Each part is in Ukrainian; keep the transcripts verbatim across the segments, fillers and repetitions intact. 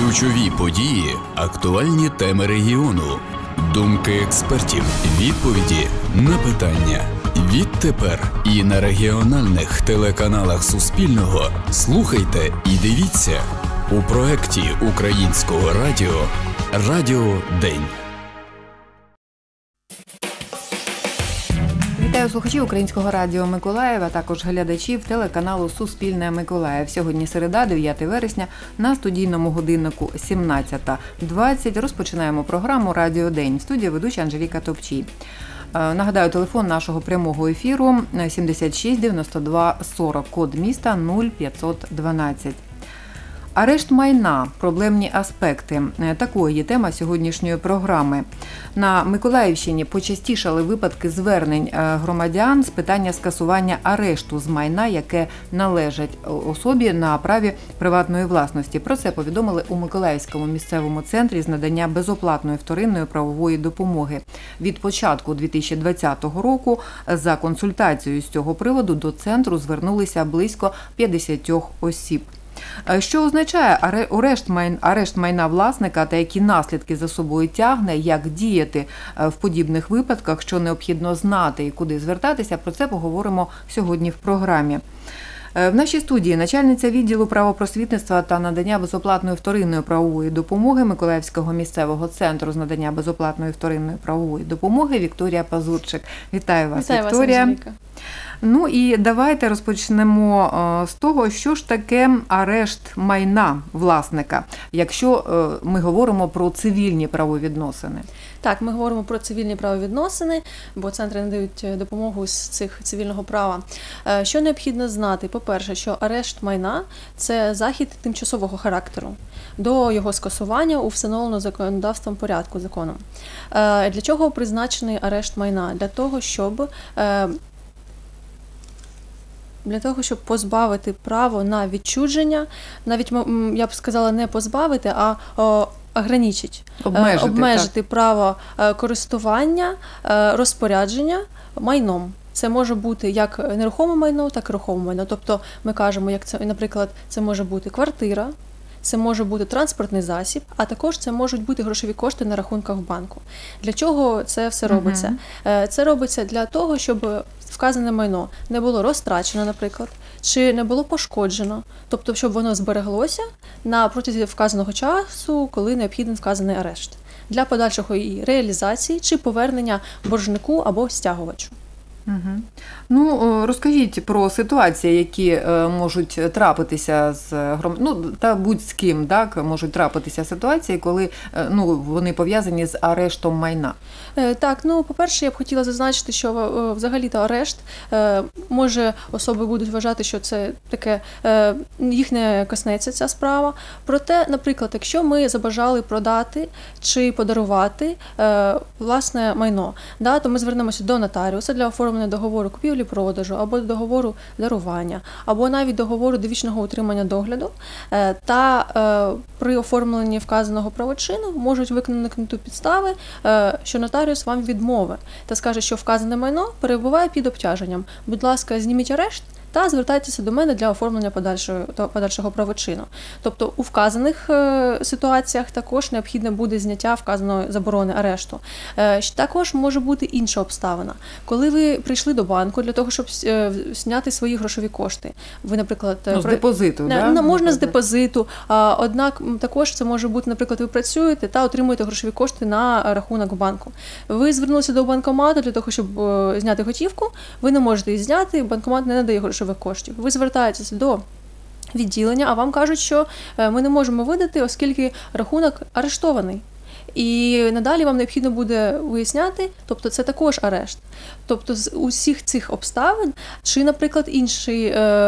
Ключові події, актуальні теми регіону, думки експертів, відповіді на питання. Відтепер і на регіональних телеканалах Суспільного слухайте і дивіться у проєкті Українського радіо «Радіо День». Вітаю слухачів Українського радіо Миколаєва, а також глядачів телеканалу Суспільне Миколаїв. Сьогодні середа, дев'яте вересня, на студійному годиннику сімнадцята двадцять розпочинаємо програму «Радіо День». В студії ведуча Анжеліка Топчій. Нагадаю, телефон нашого прямого ефіру сімдесят шість дев'яносто два сорок, код міста нуль п'ятсот дванадцять. Арешт майна – проблемні аспекти. Такою є тема сьогоднішньої програми. На Миколаївщині почастішали випадки звернень громадян з питання скасування арешту з майна, яке належить особі на праві приватної власності. Про це повідомили у Миколаївському місцевому центрі з надання безоплатної вторинної правової допомоги. Від початку дві тисячі двадцятого року за консультацією з цього приводу до центру звернулися близько п'ятдесят осіб. Що означає арешт майна власника та які наслідки за собою тягне, як діяти в подібних випадках, що необхідно знати і куди звертатися, про це поговоримо сьогодні в програмі. В нашій студії начальниця відділу правопросвітництва та надання безоплатної вторинної правової допомоги Миколаївського місцевого центру з надання безоплатної вторинної правової допомоги Вікторія Пазурчик. Вітаю вас, Вітаю Вікторія. вас, Анжеліка. Ну і давайте розпочнемо з того, що ж таке арешт майна власника, якщо ми говоримо про цивільні правовідносини. Так, ми говоримо про цивільні правовідносини, бо центри надають допомогу з цих цивільного права. Що необхідно знати? По-перше, що арешт майна – це захід тимчасового характеру до його скасування у встановленому законодавством порядку, законом. Для чого призначений арешт майна? Для того, щоб Для того, щоб позбавити право на відчуження, навіть, я б сказала, не позбавити, а о, ограничити, обмежити, обмежити право користування, розпорядження майном. Це може бути як нерухоме майно, так і рухоме майно. Тобто ми кажемо, як це, наприклад, це може бути квартира, це може бути транспортний засіб, а також це можуть бути грошові кошти на рахунках в банку. Для чого це все робиться? Uh-huh. Це робиться для того, щоб вказане майно не було розтрачено, наприклад, чи не було пошкоджено, тобто, щоб воно збереглося на протязі вказаного часу, коли необхідний вказаний арешт, для подальшої реалізації чи повернення боржнику або стягувачу. Угу. Ну, розкажіть про ситуації, які можуть трапитися з гром... ну, та будь з ким, так, можуть трапитися ситуації, коли ну, вони пов'язані з арештом майна. Так, ну, по-перше, я б хотіла зазначити, що взагалі-то арешт, може, особи будуть вважати, що це таке, їх не коснеться ця справа. Проте, наприклад, якщо ми забажали продати чи подарувати власне майно, да, то ми звернемося до нотаріуса для оформлення договору купівлі-продажу, або договору дарування, або навіть договору довічного утримання догляду, та при оформленні вказаного правочину можуть виникнути підстави, що нотаріус вам відмовить та скаже, що вказане майно перебуває під обтяженням. Будь ласка, зніміть арешт та звертайтеся до мене для оформлення подальшого, подальшого правочину. Тобто у вказаних е, ситуаціях також необхідне буде зняття вказаної заборони арешту. Е, також може бути інша обставина. Коли ви прийшли до банку для того, щоб е, зняти свої грошові кошти, ви, наприклад, ну, з про... депозиту, не, да? можна з депозиту, а, однак також це може бути, наприклад, ви працюєте та отримуєте грошові кошти на рахунок в банку. Ви звернулися до банкомату для того, щоб е, зняти готівку, ви не можете її зняти, банкомат не надає грошові коштів. Ви звертаєтеся до відділення, а вам кажуть, що ми не можемо видати, оскільки рахунок арештований. І надалі вам необхідно буде виясняти, тобто це також арешт. Тобто з усіх цих обставин, чи, наприклад, інший,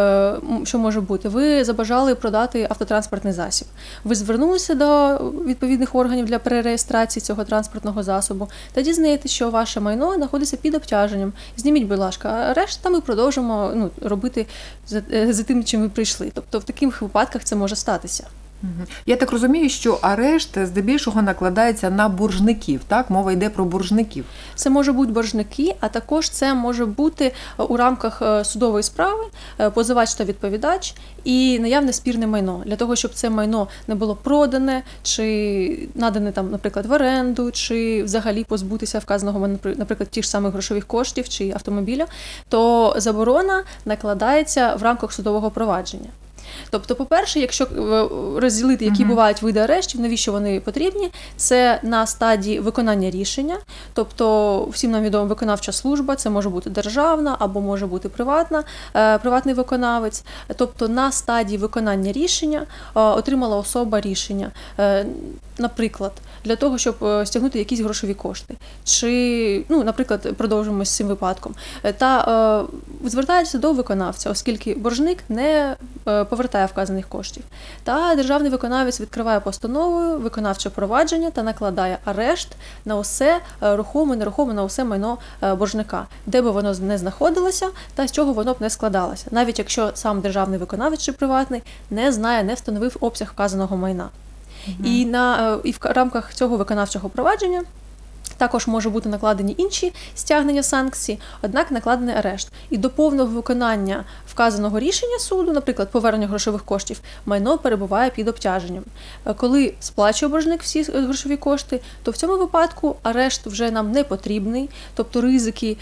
що може бути, ви забажали продати автотранспортний засіб. Ви звернулися до відповідних органів для перереєстрації цього транспортного засобу та дізнаєтесь, що ваше майно знаходиться під обтяженням. Зніміть, будь ласка, арешт, та ми продовжимо ну, робити за, за тим, чим ви прийшли. Тобто в таких випадках це може статися. Я так розумію, що арешт здебільшого накладається на боржників, так? Мова йде про боржників. Це може бути боржники, а також це може бути у рамках судової справи позивач та відповідач і наявне спірне майно. Для того, щоб це майно не було продане, чи надане, там, наприклад, в оренду, чи взагалі позбутися вказаного, наприклад, ті ж самих грошових коштів чи автомобіля, то заборона накладається в рамках судового провадження. Тобто, по-перше, якщо розділити, які uh-huh. бувають види арештів, навіщо вони потрібні, це на стадії виконання рішення, тобто всім нам відомо виконавча служба, це може бути державна або може бути приватна, е, приватний виконавець, тобто на стадії виконання рішення е, отримала особа рішення, е, наприклад, для того, щоб стягнути якісь грошові кошти, чи, ну, наприклад, продовжимо з цим випадком, та е, звертається до виконавця, оскільки боржник не е, повертає вказаних коштів. Та державний виконавець відкриває постановою виконавче провадження та накладає арешт на усе рухоме, нерухоме, на усе майно боржника, де би воно не знаходилося та з чого воно б не складалося, навіть якщо сам державний виконавець чи приватний не знає, не встановив обсяг вказаного майна. Mm-hmm. І, на, і в рамках цього виконавчого провадження також може бути накладені інші стягнення санкцій, однак накладений арешт. І до повного виконання вказаного рішення суду, наприклад, повернення грошових коштів, майно перебуває під обтяженням. Коли сплачує боржник всі грошові кошти, то в цьому випадку арешт вже нам не потрібний, тобто ризики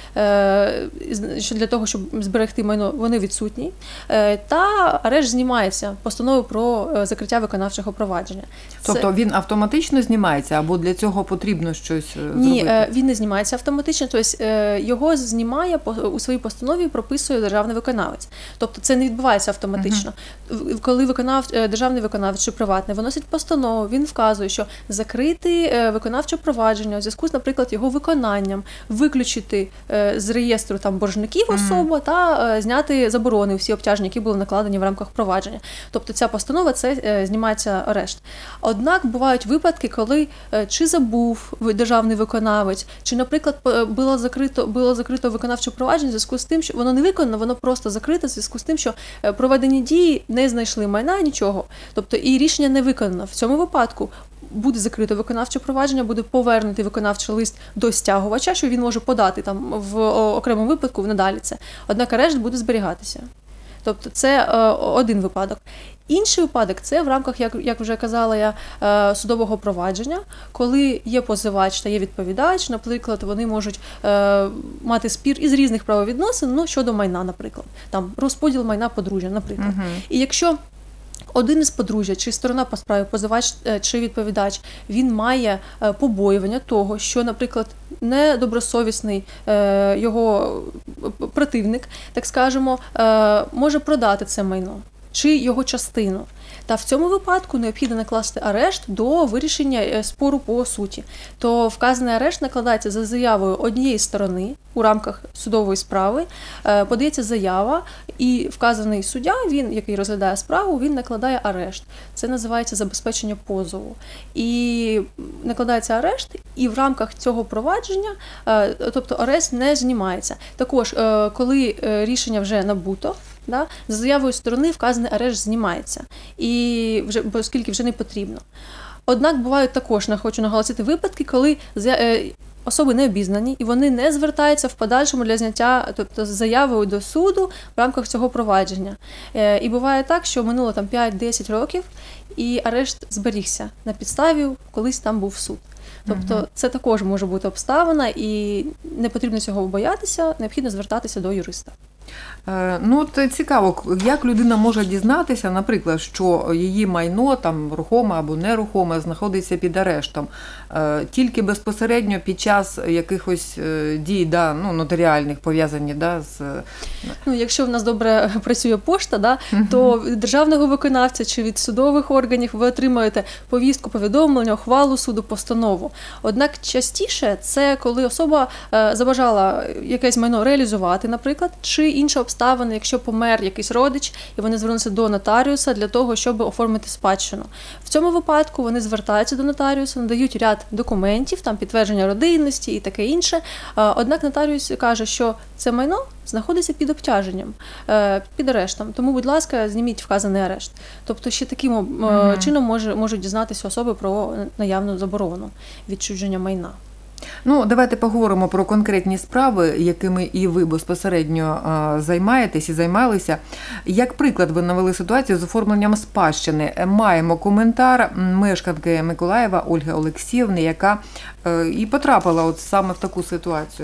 для того, щоб зберегти майно, вони відсутні, та арешт знімається постановою про закриття виконавчого провадження. Тобто Це... він автоматично знімається, або для цього потрібно щось зробити? Ні, він не знімається автоматично, тобто його знімає, у своїй постанові прописує державний виконавець. Тобто це не відбувається автоматично. Uh-huh. Коли виконав, державний виконавець чи приватний виносить постанову, він вказує, що закрити виконавче провадження у зв'язку з, наприклад, його виконанням, виключити з реєстру там боржників особу uh-huh. та зняти заборони, всі обтяження, які були накладені в рамках провадження. Тобто ця постанова, це знімається арешт. Однак бувають випадки, коли чи забув державний виконавець, чи, наприклад, було закрито, було закрито виконавче провадження в зв'язку з тим, що воно не виконано, воно просто закрите в зв'язку з тим, що проведені дії не знайшли майна, нічого. Тобто і рішення не виконано. В цьому випадку буде закрито виконавче провадження, буде повернутий виконавчий лист до стягувача, що він може подати там в окремому випадку надалі це. Однак арешт буде зберігатися. Тобто це е, один випадок. Інший випадок – це в рамках, як, як вже казала я, е, судового провадження, коли є позивач та є відповідач, наприклад, вони можуть е, мати спір із різних правовідносин, ну, щодо майна, наприклад, там розподіл майна подружжя, наприклад. Uh-huh. І якщо один із подружжя, чи сторона по справі, позивач чи відповідач, він має побоювання того, що, наприклад, недобросовісний е, його противник, так скажемо, е, може продати це майно, чи його частину. Та в цьому випадку необхідно накласти арешт до вирішення спору по суті. То вказаний арешт накладається за заявою однієї сторони у рамках судової справи, подається заява, і вказаний суддя, він, який розглядає справу, він накладає арешт. Це називається забезпечення позову. І накладається арешт, і в рамках цього провадження, тобто арешт не знімається. Також, коли рішення вже набуто, да, за заявою сторони вказаний арешт знімається, і вже, оскільки вже не потрібно. Однак бувають також, хочу наголосити, випадки, коли особи не обізнані, і вони не звертаються в подальшому для зняття, тобто з заявою до суду в рамках цього провадження. І буває так, що минуло там п'ять-десять років, і арешт зберігся на підставі, колись там був суд. Тобто угу. це також може бути обставина, і не потрібно цього боятися, необхідно звертатися до юриста. Ну, от цікаво, як людина може дізнатися, наприклад, що її майно, там, рухоме або нерухоме, знаходиться під арештом, тільки безпосередньо під час якихось дій, да, ну, нотаріальних, пов'язані, да, з... Ну, якщо в нас добре працює пошта, да, то від державного виконавця чи від судових органів ви отримаєте повістку, повідомлення, ухвалу суду, постанову. Однак частіше це коли особа забажала якесь майно реалізувати, наприклад, чи інша обставина, якщо помер якийсь родич, і вони звернулися до нотаріуса для того, щоб оформити спадщину. В цьому випадку вони звертаються до нотаріуса, надають ряд документів, там підтвердження родинності і таке інше. Однак нотаріус каже, що це майно знаходиться під обтяженням, під арештом. Тому, будь ласка, зніміть вказаний арешт. Тобто ще таким mm-hmm. чином може, можуть дізнатися особи про наявну заборону відчуження майна. Ну, давайте поговоримо про конкретні справи, якими і ви безпосередньо займаєтесь і займалися. Як приклад ви навели ситуацію з оформленням спадщини. Маємо коментар мешканки Миколаєва Ольги Олексіївни, яка і потрапила от саме в таку ситуацію.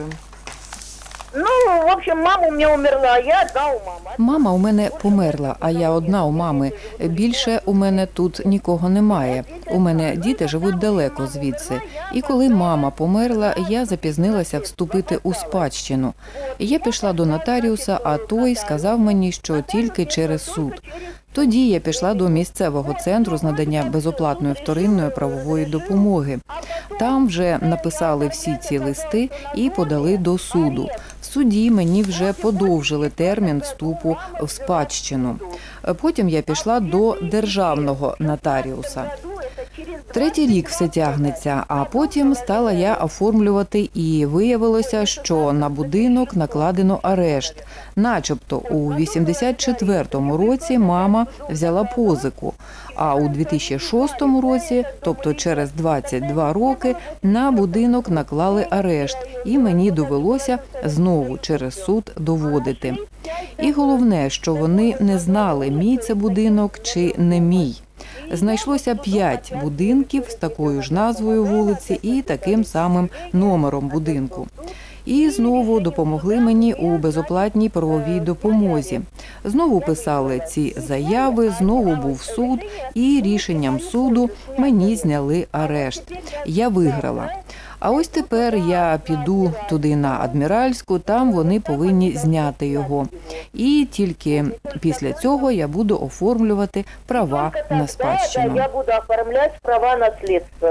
Ну, в общем, мама у мене умерла, а я одна у мами. Мама у мене померла, а я одна у мами. Більше у мене тут нікого немає. У мене діти живуть далеко звідси. І коли мама померла, я запізнилася вступити у спадщину. Я пішла до нотаріуса, а той сказав мені, що тільки через суд. Тоді я пішла до місцевого центру з надання безоплатної вторинної правової допомоги. Там вже написали всі ці листи і подали до суду. В суді мені вже подовжили термін вступу в спадщину. Потім я пішла до державного нотаріуса. Третій рік все тягнеться, а потім стала я оформлювати і виявилося, що на будинок накладено арешт. Начебто у вісімдесят четвертому році мама взяла позику, а у дві тисячі шостому році, тобто через двадцять два роки, на будинок наклали арешт і мені довелося знову через суд доводити. І головне, що вони не знали, мій це будинок чи не мій. Знайшлося п'ять будинків з такою ж назвою вулиці і таким самим номером будинку. І знову допомогли мені у безоплатній правовій допомозі. Знову писали ці заяви, знову був суд, і рішенням суду мені зняли арешт. Я виграла. А ось тепер я піду туди на Адміральську, там вони повинні зняти його. І тільки після цього я буду оформлювати права на спадщину. Я буду оформляти права на наслідство.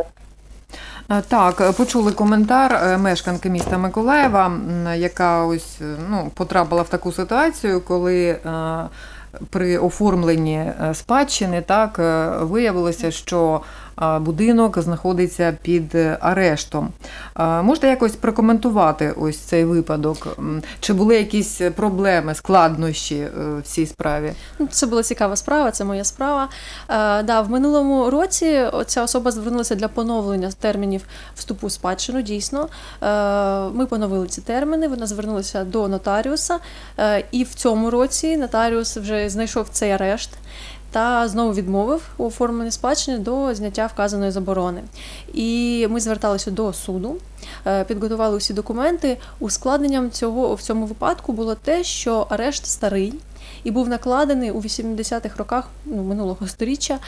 Так, почули коментар мешканки міста Миколаєва, яка ось ну, потрапила в таку ситуацію, коли при оформленні спадщини так виявилося, що будинок знаходиться під арештом. Можете якось прокоментувати ось цей випадок? Чи були якісь проблеми, складнощі в цій справі? Це була цікава справа, це моя справа. Да, в минулому році ця особа звернулася для поновлення термінів вступу в спадщину, дійсно. Ми поновили ці терміни, вона звернулася до нотаріуса, і в цьому році нотаріус вже знайшов цей арешт та знову відмовив у оформленні спадщини до зняття вказаної заборони. І ми зверталися до суду, підготували усі документи. Ускладненням цього в цьому випадку було те, що арешт старий і був накладений у вісімдесятих роках ну, минулого сторіччя.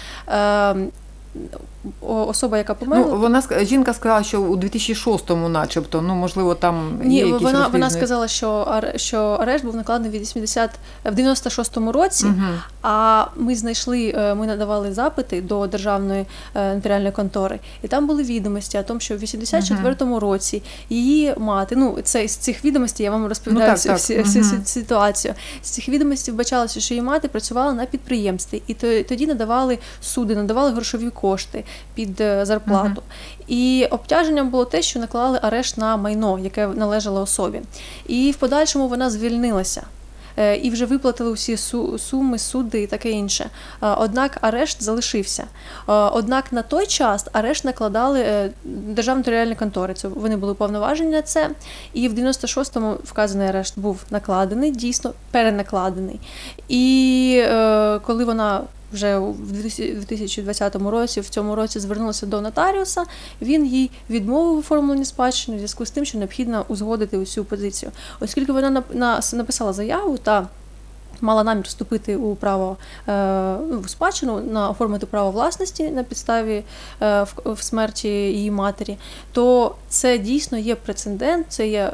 Особа, яка померла... Ну, вона, жінка сказала, що у дві тисячі шостому начебто, ну, можливо, там Ні, є якісь вона, розбіжні... вона сказала, що, що арешт був накладений в дев'яносто шостому році, угу. А ми знайшли, ми надавали запити до Державної нотаріальної контори, і там були відомості о тому, що в вісімдесят четвертому угу. році її мати, ну, це з цих відомостей, я вам розповідаю ну, так, всю, так. Всю, всю угу. ситуацію, з цих відомостей вбачалося, що її мати працювала на підприємстві, і тоді надавали суди, надавали грошові кошти під зарплату. Uh-huh. І обтяженням було те, що наклали арешт на майно, яке належало особі. І в подальшому вона звільнилася. І вже виплатили усі суми, суди і таке інше. Однак арешт залишився. Однак на той час арешт накладали Державні нотаріальні контори. Це вони були уповноважені на це. І в дев'яносто шостому вказаний арешт був накладений, дійсно перенакладений. І коли вона вже в дві тисячі двадцятому році, в цьому році звернулася до нотаріуса, він їй відмовив оформлення спадщини в зв'язку з тим, що необхідно узгодити усю позицію. Оскільки вона написала заяву та мала намір вступити у право в спадщину, на оформити право власності на підставі в смерті її матері, то це дійсно є прецедент, це є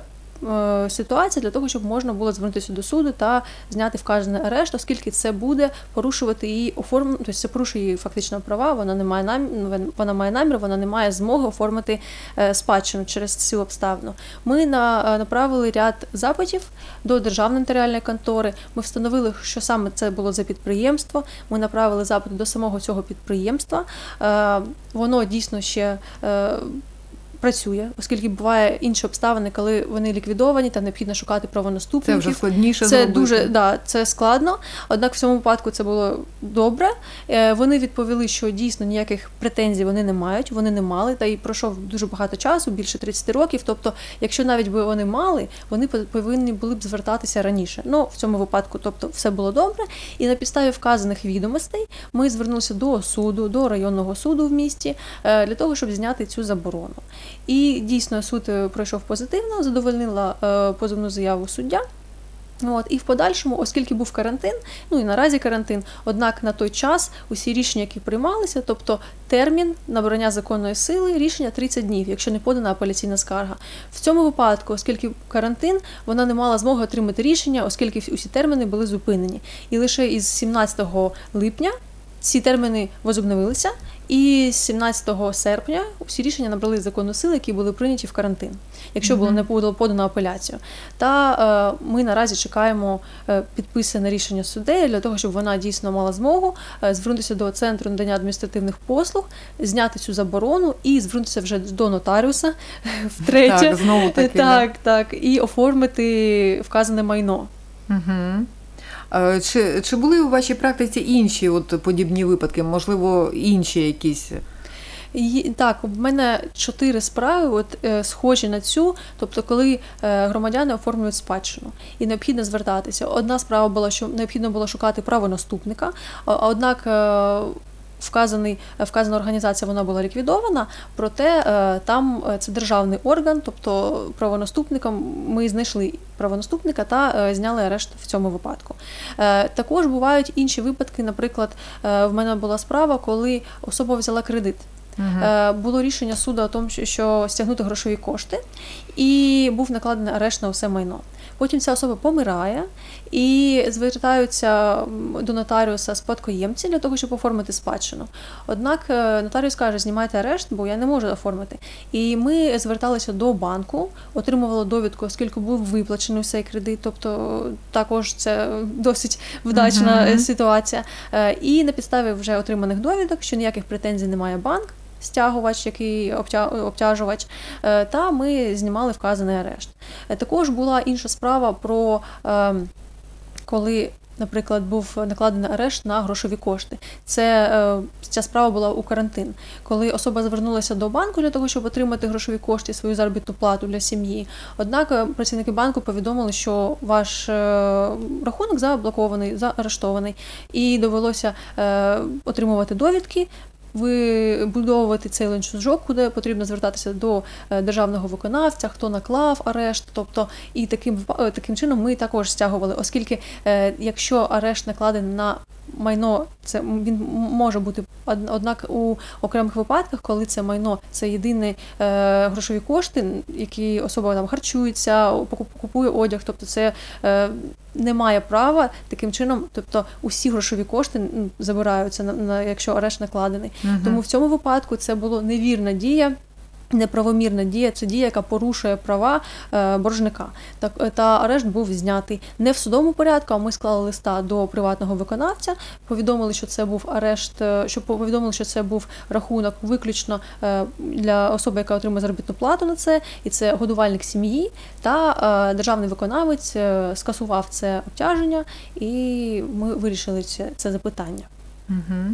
е, ситуація для того, щоб можна було звернутися до суду та зняти вказаний арешт, оскільки це буде порушувати її оформлення, тобто це порушує її фактично права, вона не має намір, вона має намір, вона не має змоги оформити е, спадщину через цю обставину. Ми на, направили ряд запитів до Державної нотаріальної контори. Ми встановили, що саме це було за підприємство. Ми направили запит до самого цього підприємства. Е, воно дійсно ще е, працює, оскільки буває інші обставини, коли вони ліквідовані та необхідно шукати правонаступників. Це вже складніше Це зробити. дуже, да, це складно, однак в цьому випадку це було добре. Вони відповіли, що дійсно ніяких претензій вони не мають, вони не мали, та й пройшов дуже багато часу, більше тридцять років, тобто, якщо навіть би вони мали, вони повинні були б звертатися раніше. Ну, в цьому випадку, тобто, все було добре, і на підставі вказаних відомостей ми звернулися до суду, до районного суду в місті, для того, щоб зняти цю заборону. І дійсно суд пройшов позитивно, задовольнила е, позовну заяву суддя. От, і в подальшому, оскільки був карантин, ну і наразі карантин, однак на той час усі рішення, які приймалися, тобто термін набрання законної сили, рішення тридцять днів, якщо не подана апеляційна скарга. В цьому випадку, оскільки карантин, вона не мала змоги отримати рішення, оскільки усі терміни були зупинені. І лише із сімнадцятого липня ці терміни возобновилися, і з сімнадцятого серпня всі рішення набрали законну силу, які були прийняті в карантин, якщо було не було подано апеляцію. Та е, ми наразі чекаємо е, підписане рішення суддею для того, щоб вона дійсно мала змогу е, звернутися до Центру надання адміністративних послуг, зняти цю заборону і звернутися вже до нотаріуса втретє. Так, знову таки. Так, так, і оформити вказане майно. Угу. Чи, чи були у вашій практиці інші от подібні випадки, можливо, інші якісь? Так, у мене чотири справи от, е, схожі на цю, тобто коли е, громадяни оформлюють спадщину і необхідно звертатися. Одна справа була, що необхідно було шукати правонаступника, однак е, Вказаний, вказана організація вона була ліквідована, проте е, там це державний орган, тобто правонаступником ми знайшли правонаступника та е, зняли арешт в цьому випадку. Е, також бувають інші випадки, наприклад, е, в мене була справа, коли особа взяла кредит. Угу. Е, було рішення суду о тому, що стягнути грошові кошти, і був накладений арешт на усе майно. Потім ця особа помирає і звертаються до нотаріуса спадкоємці для того, щоб оформити спадщину. Однак нотаріус каже, знімайте арешт, бо я не можу оформити. І ми зверталися до банку, отримували довідку, оскільки був виплачений цей кредит, тобто також це досить вдачна uh-huh. ситуація. І на підставі вже отриманих довідок, що ніяких претензій не має банк, стягувач, який обтяжувач, та ми знімали вказаний арешт. Також була інша справа про коли, наприклад, був накладений арешт на грошові кошти. Це, ця справа була у карантин. Коли особа звернулася до банку для того, щоб отримати грошові кошти, свою заробітну плату для сім'ї. Однак працівники банку повідомили, що ваш рахунок заблокований, заарештований, і довелося отримувати довідки, вибудовувати цей ланцюжок, куди потрібно звертатися до державного виконавця, хто наклав арешт, тобто і таким, таким чином ми також стягували, оскільки якщо арешт накладений на майно, це він може бути, однак у окремих випадках, коли це майно, це єдині е, грошові кошти, які особа там харчується, купує одяг, тобто це е, не має права таким чином, тобто усі грошові кошти забираються, на, на, якщо арешт накладений. Угу. Тому в цьому випадку це була невірна дія, неправомірна дія, це дія, яка порушує права е, боржника. Так, та арешт був знятий не в судовому порядку, а ми склали листа до приватного виконавця, повідомили, що це був арешт, що повідомили, що це був рахунок виключно е, для особи, яка отримує заробітну плату на це, і це годувальник сім'ї, та е, державний виконавець е, скасував це обтяження, і ми вирішили це, це запитання. Угу.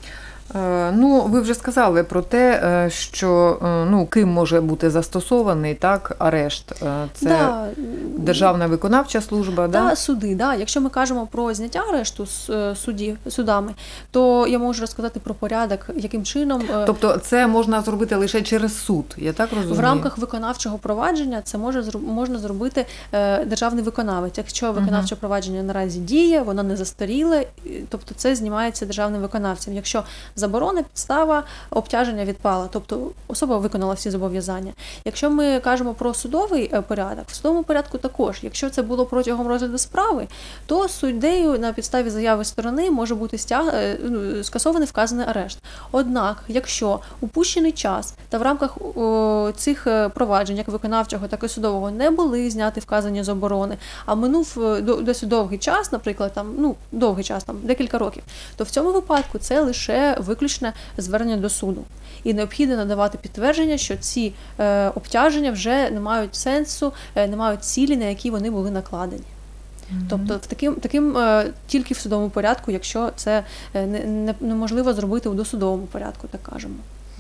Ну, ви вже сказали про те, що ну, ким може бути застосований так арешт. Це да. Державна виконавча служба, да? Да, суди. Да. Якщо ми кажемо про зняття арешту з суді, судами, то я можу розказати про порядок, яким чином... Тобто це можна зробити лише через суд, я так розумію? В рамках виконавчого провадження це може, можна зробити державний виконавець. Якщо виконавче uh-huh. провадження наразі діє, воно не застаріле, тобто це знімається державним виконавцем. Якщо заборона, підстава, обтяження відпала, тобто особа виконала всі зобов'язання. Якщо ми кажемо про судовий порядок, в судовому порядку також, якщо це було протягом розгляду справи, то суддею на підставі заяви сторони може бути стяг... скасований вказаний арешт. Однак, якщо упущений час та в рамках о, цих проваджень, як виконавчого, так і судового, не були зняті вказані заборони, а минув досить довгий час, наприклад, там, ну, довгий час, там, декілька років, то в цьому випадку це лише виключне звернення до суду. І необхідно надавати підтвердження, що ці е, обтяження вже не мають сенсу, е, не мають цілі, на які вони були накладені. Mm-hmm. Тобто таким, таким е, тільки в судовому порядку, якщо це е, не, не, неможливо зробити у досудовому порядку, так кажемо.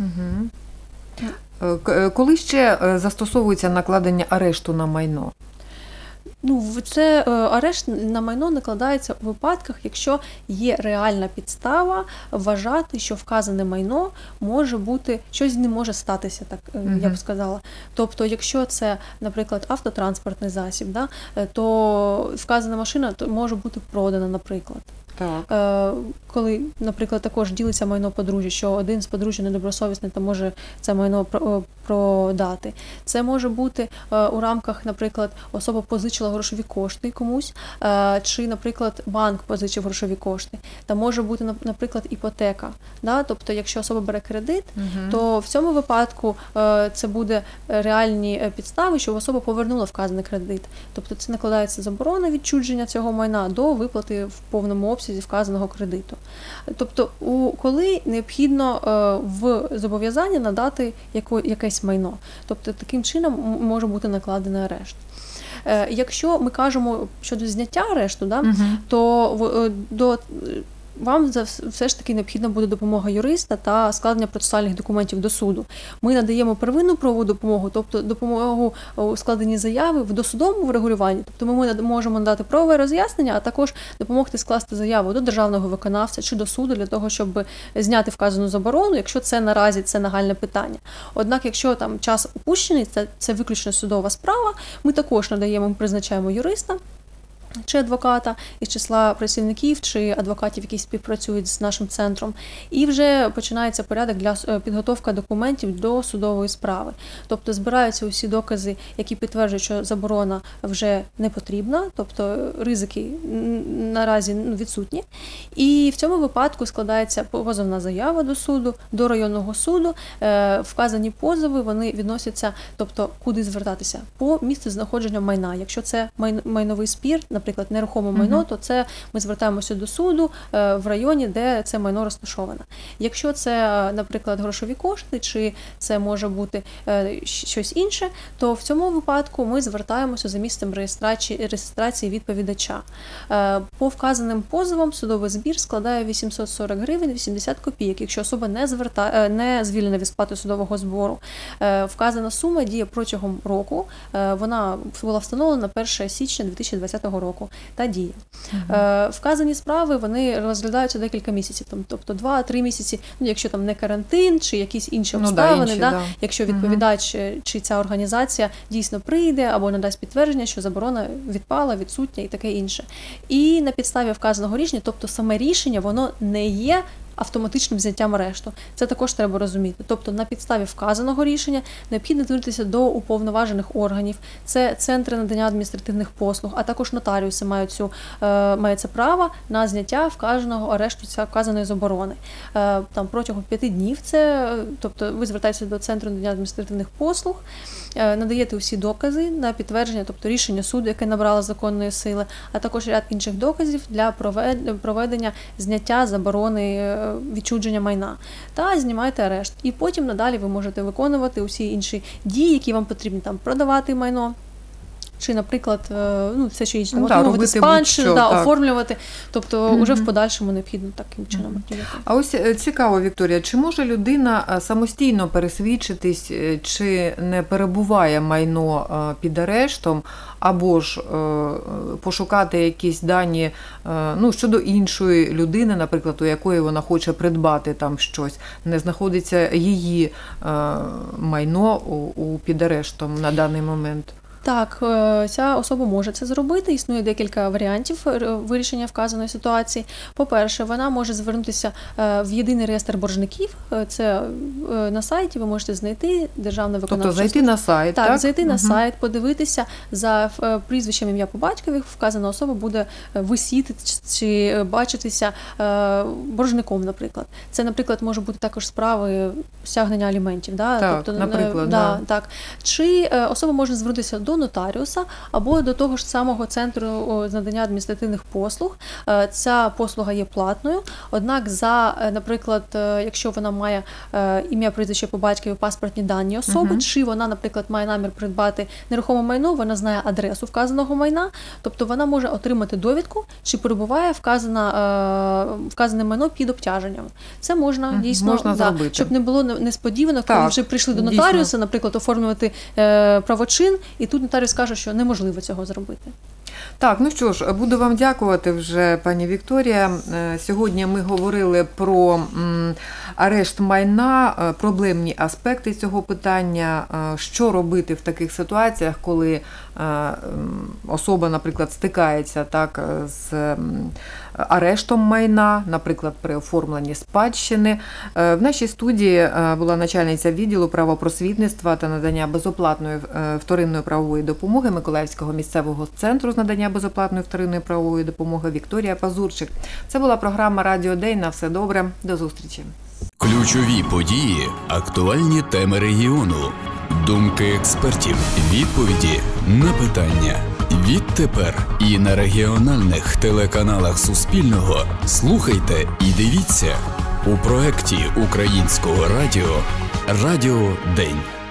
Mm-hmm. Коли ще застосовується накладення арешту на майно? Ну, це арешт на майно накладається у випадках, якщо є реальна підстава вважати, що вказане майно може бути, щось з ним може статися, так uh-huh. я б сказала. Тобто, якщо це, наприклад, автотранспортний засіб, да, то вказана машина може бути продана, наприклад. Так. Коли, наприклад, також ділиться майно подружжя, що один з подружжя недобросовісний, то може це майно продати. Це може бути у рамках, наприклад, особа позичила грошові кошти комусь, чи, наприклад, банк позичив грошові кошти. Та може бути, наприклад, іпотека. Да? Тобто, якщо особа бере кредит, угу. то в цьому випадку це буде реальні підстави, що особа повернула вказаний кредит. Тобто це накладається заборона відчуження цього майна до виплати в повному обсязі вказаного кредиту. Тобто, у, коли необхідно е, в зобов'язання надати яко, якесь майно. Тобто, таким чином може бути накладений арешт. Е, якщо ми кажемо щодо зняття арешту, да, угу. то в, до вам все ж таки необхідна буде допомога юриста та складення процесуальних документів до суду. Ми надаємо первинну правову допомогу, тобто допомогу у складенні заяви в досудовому врегулюванні. Тобто ми можемо надати правове роз'яснення, а також допомогти скласти заяву до державного виконавця чи до суду для того, щоб зняти вказану заборону, якщо це наразі це нагальне питання. Однак, якщо там час упущений, це, це виключно судова справа, ми також надаємо, ми призначаємо юриста чи адвоката із числа працівників, чи адвокатів, які співпрацюють з нашим центром. І вже починається порядок для підготовки документів до судової справи. Тобто збираються усі докази, які підтверджують, що заборона вже не потрібна, тобто ризики наразі відсутні. І в цьому випадку складається позовна заява до суду, до районного суду. Вказані позови, вони відносяться, тобто куди звертатися? По місцю знаходження майна. Якщо це майновий спір, наприклад, нерухоме майно, uh-huh. то це ми звертаємося до суду е, в районі, де це майно розташоване. Якщо це, наприклад, грошові кошти, чи це може бути е, щось інше, то в цьому випадку ми звертаємося за місцем реєстрації, реєстрації відповідача. Е, по вказаним позовам судовий збір складає вісімсот сорок гривень вісімдесят копійок, якщо особа не, зверта, не звільнена від сплати судового збору. Е, вказана сума діє протягом року, е, вона була встановлена на перше січня дві тисячі двадцятого року. Та діє. Uh-huh. Е, вказані справи, вони розглядаються декілька місяців, там, тобто два-три місяці, ну, якщо там не карантин, чи якісь інші обставини, ну, да, інші, да, да. якщо відповідач uh-huh. чи ця організація дійсно прийде або надасть підтвердження, що заборона відпала, відсутня і таке інше. І на підставі вказаного рішення, тобто саме рішення, воно не є автоматичним зняттям арешту. Це також треба розуміти. Тобто на підставі вказаного рішення необхідно звернутися до уповноважених органів. Це центри надання адміністративних послуг, а також нотаріуси мають, цю, е, мають це право на зняття вказаного арешту, ця вказаної заборони. Е, там протягом п'яти днів це, тобто ви звертаєтеся до центру надання адміністративних послуг, е, надаєте усі докази на підтвердження, тобто рішення суду, яке набрало законної сили, а також ряд інших доказів для проведення зняття заборони відчуження майна, та знімаєте арешт. І потім надалі ви можете виконувати усі інші дії, які вам потрібні, там продавати майно, чи, наприклад, ну, все що інше, ну, робити спадщину, будь-що, да, так. оформлювати, тобто mm-hmm. вже в подальшому необхідно таким чином робити. А ось цікаво, Вікторія, чи може людина самостійно пересвідчитись, чи не перебуває майно під арештом, або ж пошукати якісь дані, ну, щодо іншої людини, наприклад, у якої вона хоче придбати там щось, не знаходиться її майно у, у під арештом на даний момент? Так, е, ця особа може це зробити. Існує декілька варіантів е, вирішення вказаної ситуації. По-перше, вона може звернутися е, в єдиний реєстр боржників. Е, Це е, на сайті ви можете знайти Державна виконавча Тобто зайти служба. на сайт, так? Так, зайти на Мгм. сайт, подивитися за е, прізвищем, ім'я по батькові, вказана особа буде е, висіти чи- чи бачитися е, боржником, наприклад. Це, наприклад, може бути також справи стягнення аліментів. Да? Так, тобто, наприклад, е, да. так. Чи е, особа може звернутися до нотаріуса або до того ж самого центру о, з надання адміністративних послуг. Е, Ця послуга є платною, однак за, е, наприклад, е, якщо вона має е, ім'я, прізвище по батькові, паспортні дані особи, Мгм. чи вона, наприклад, має намір придбати нерухоме майно, вона знає адресу вказаного майна, тобто вона може отримати довідку, чи перебуває вказана, е, вказане майно під обтяженням. Це можна Мгм, дійсно, можна да, зробити. щоб не було не- несподівано, коли Так, вже прийшли до дійсно. нотаріуса, наприклад, оформлювати е, правочин, і тут нотаріус каже, що неможливо цього зробити. Так, ну що ж, буду вам дякувати вже, пані Вікторія. Е, Сьогодні ми говорили про м, арешт майна, е, проблемні аспекти цього питання, е, що робити в таких ситуаціях, коли е, м, особа, наприклад, стикається так е, з м, арештом майна, наприклад, при оформленні спадщини. Е, В нашій студії е, була начальниця відділу правопросвітництва та надання безоплатної е, вторинної правової допомоги Миколаївського місцевого центру з надання безоплатної вторинної правової допомоги Вікторія Пазурчик. Це була програма «Радіо День». На все добре. До зустрічі. Ключові події, актуальні теми регіону, думки експертів, відповіді на питання. Відтепер і на регіональних телеканалах Суспільного слухайте і дивіться у проекті Українського радіо «Радіо День».